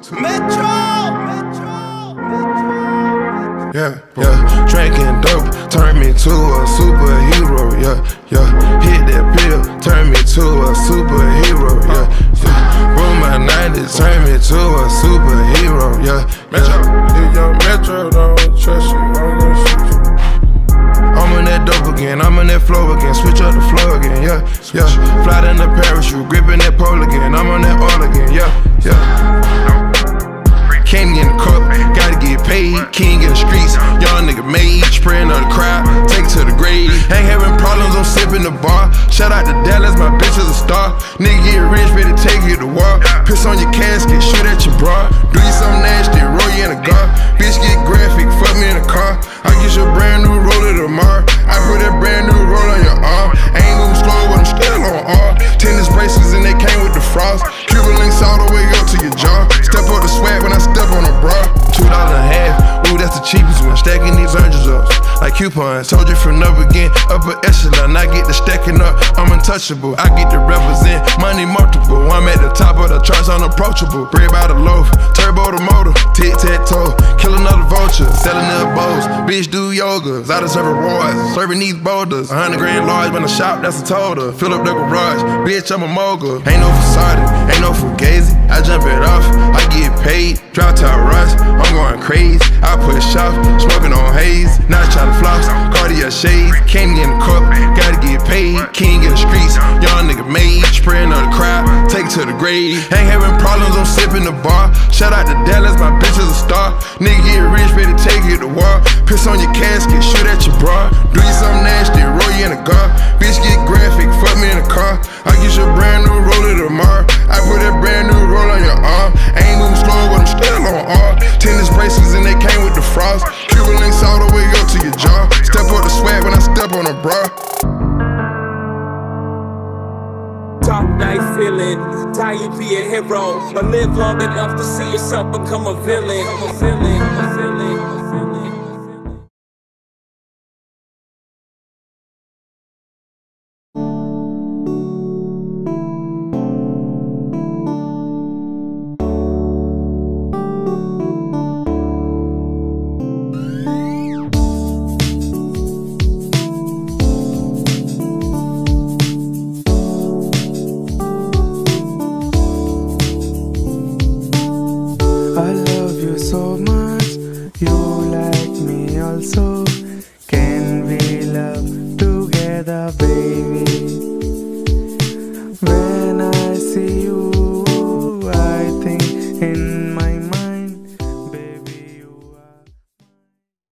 Metro. Yeah, yeah, drinking dope turned me to a superhero. Yeah, yeah, hit that pill, turned me to a superhero. Yeah, yeah, roll my 90s, turned me to a superhero. Yeah, Metro, if young Metro don't trust you, I'm gonna shoot you. I'm on that dope again, I'm on that flow again, switch up the flow again. Yeah, yeah, fly down the parachute, gripping that pole again, I'm on that all again. Yeah, yeah. Came in the cup, gotta get paid, king in the streets, young nigga made, spraying on the crowd, take it to the grave. Ain't having problems, I'm sipping the bar. Shout out to Dallas, my bitch is a star. Nigga get rich, ready to take you to war. Piss on your casket, shoot at your bra. Do you something nasty, roll you in a car. Bitch get graphic, fuck me in a car. I get you a brand new roller tomorrow. I put that brand new roll on your arm. I ain't moving slow, but I'm still on R. Tennis bracelets and they came with the frost. Cuban links all the way up to your jaw. Step up the swag when I step on a bra. $2 a half, ooh, that's the cheapest one. Stacking these oranges up like coupons. Told you from the beginning, upper echelon. I get the stacking up, I'm untouchable. I get to represent money multiple. I'm at the top of the charts, unapproachable. Bread by the loaf, turbo the motor, tic-tac-toe, kill another vulture, selling their bows. Bitch do yogas, I deserve rewards, serving these boulders. 100 grand large when I shop, that's a total. Fill up the garage, bitch, I'm a mogul. Ain't no facade, ain't no fugazi. I jump it off, I get paid. Drop top rush, I'm going crazy. I push off, smoking on haze. Not trying to floss, Cartier shades. Came in the cup, gotta get paid. King in the streets, young nigga made. Spraying on the crowd, take it to the grave. Ain't having problems, I'm sipping the bar. Shout out to Dallas, my bitch is a star. Nigga get rich, ready to take you to war. Piss on your casket, shoot at your bra. Do you something nasty, roll you in a car. Bitch get graphic, fuck me in a car. I get you a brand new roller tomorrow. I put that brand new roll on your arm. I ain't moving slow, but I'm still on R. Tennis bracelets and they came with the frost. Cuban links all the way up to your jaw. Step up the swag when I step on a bra. Top night feeling, die you be a hero, but live long enough to see yourself become a villain. I love you so much, you like me also. Can we love together, baby?